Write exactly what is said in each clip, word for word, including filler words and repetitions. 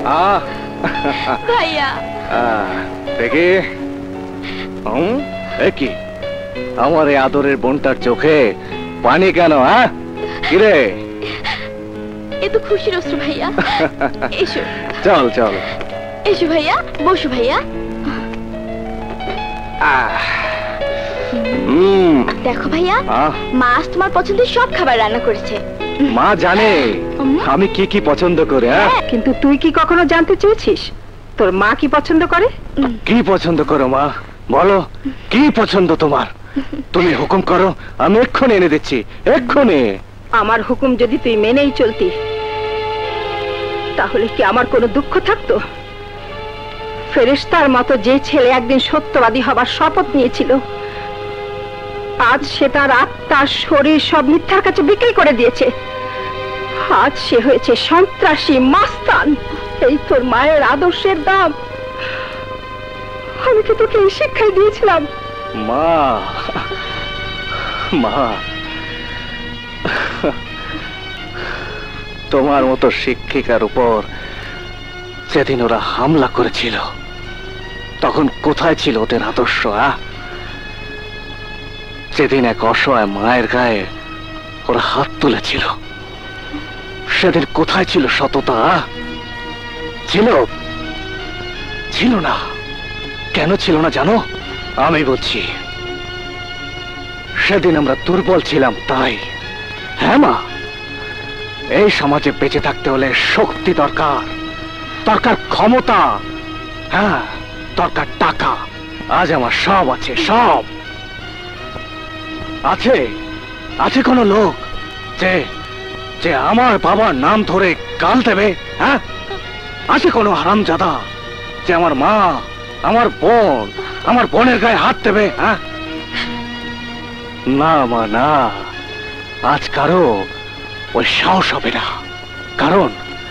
ভাইয়া দেখি কি আমার এই আদরের বোনটার চোখে পানি কেন? হ্যাঁ কিরে? এ তো খুশির অশ্রু ভাইয়া। এসো চল চল এসো ভাইয়া, বসো ভাইয়া। দেখো ভাইয়া, মা আজ তোমার পছন্দের সব খাবার রান্না করেছে। মা জানে আমি কি কি পছন্দ করে। কিন্তু তুই কি কখনো জানতে চেয়েছিস তোর মা কি পছন্দ করে? কি পছন্দ করো মা, বলো কি পছন্দ তোমার? তুমি হুকুম করো, আমি এক্ষুনি এনে দিচ্ছি, এক্ষুনি। আমার হুকুম যদি তুই মেনেই চলতি তাহলে কি আমার কোনো দুঃখ থাকতো? ফেরেশতার মতো যে ছেলে একদিন সত্যবাদী হবার শপথ নিয়েছিল, আজ সে তার আত্মা শরীর সব মিথ্যার কাছে বিক্রি করে দিয়েছে। আজ সে হয়েছে সন্ত্রাসী, মাস্তান। এই তোর মায়ের আদর্শের দাম। আমি কি তোকে এই শিক্ষাই দিয়েছিলাম? মা মা তোমার মতো শিক্ষিকার উপর যেদিন ওরা হামলা করেছিল তখন কোথায় ছিল ওদের আদর্শ? যেদিন এক অসহায় মায়ের গায়ে ওরা হাত তুলেছিল সেদিন কোথায় ছিল সততা? ছিল ছিল না। কেন ছিল না জানো? আমি বলছি, সেদিন আমরা দুর্বল ছিলাম তাই। হ্যাঁ মা, এই সমাজে বেঁচে থাকতে হলে শক্তি দরকার, দরকার ক্ষমতা, হ্যাঁ দরকার টাকা। আজ আমার সব আছে, সব আছে। আছে কোন লোক যে যে আমার বাবার নাম ধরে গাল দেবে? হ্যাঁ, আছে কোনো হারামজাদা যে আমার মা, আমার বোন, আমার বোনের গায়ে হাত দেবে? হ্যাঁ, না মা না, আজ কারো ওই সাহস হবে না। কারণ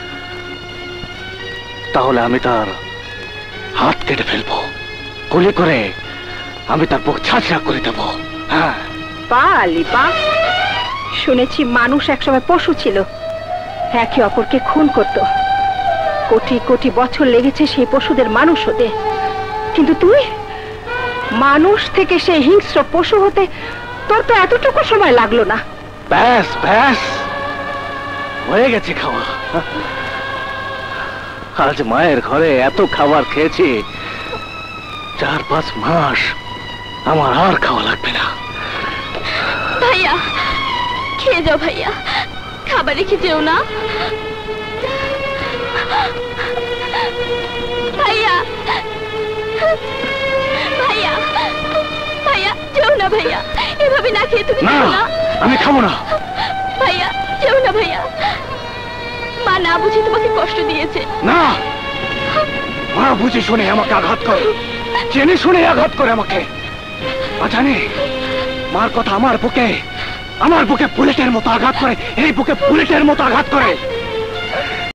তাহলে আমি তার হাত কেটে ফেলবো, গুলি করে আমি তার বুক ছাঁচড়া করে দেব। হ্যাঁ বালিবা, শুনেছি মানুষ একসময় পশু ছিল, একে অপরকে খুন করত। কোটি কোটি বছর লেগেছে সেই পশুদের মানুষ হতে, কিন্তু তুই মানুষ থেকে সেই হিংস্র পশু হতে তোর তো এতটুকু সময় লাগলো না। ব্যাস ব্যাস, হয়ে গেছে খাওয়া। আজ মায়ের ঘরে এত খাবার খেয়েছি, চার পাঁচ মাস আমার আর খাওয়া লাগবে না। ভাইয়া খেয়ে যাও, ভাইয়া খাবার রেখে যেও না। ভাইয়া ভাইয়া ভাইয়া যেও না, ভাইয়া এভাবে না খেয়ে তুমি না, আমি খাবো না। ভাইয়া যেও না, ভাইয়া মা না বুঝে তোমাকে কষ্ট দিয়েছে। না, মা বুঝে শুনে আমাকে আঘাত করে, জেনে শুনে আঘাত করে আমাকে। জানি মার কথা আমার বুকে, আমার বুকে বুলেটের মতো আঘাত করে, এই বুকে বুলেটের মতো আঘাত করে।